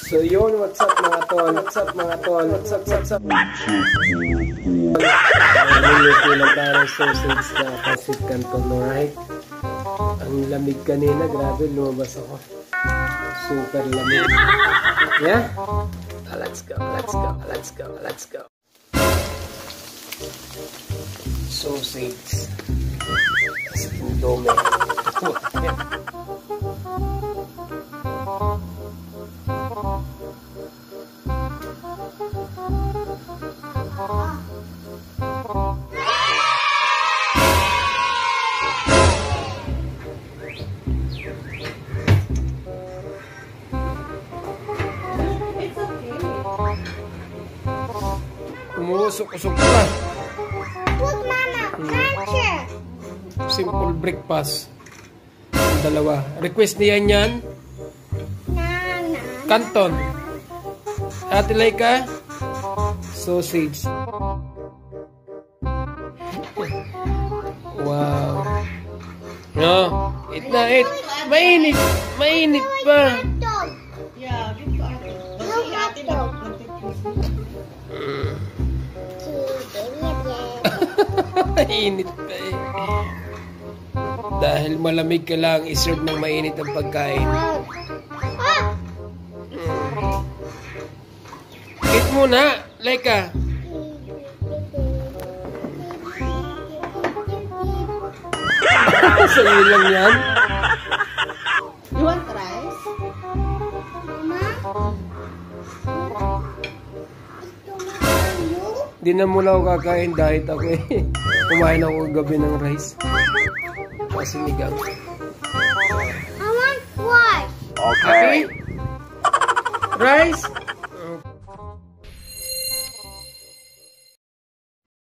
So yun, what's up mga tol? What's up mga tol? What's up? Niluluto lang tayo ng sausage na pancit canton, right? Ang lamig kanina, grabe, lumabas ako. Super lamig. Yeah? Let's go. Sausage. Dome. Umusok-usok ka. Look, Mama, puncher. Simple breakfast. Ang dalawa. Request niya yan. Canton. Ate Laika. Sausage. Wow. No. Eat na, eat. Mainit. Mainit pa. Yeah, give to Ate. Mainit pa eh. Dahil malamig ka lang, iserve ng mainit ang pagkain. Eat muna, Laika. Sa'yo lang yan. You want rice? Mama? Di na muna ako kakain dahil ako eh. Kumain ako gabi ng rice. Kasi migang. I want rice. Okay. Rice?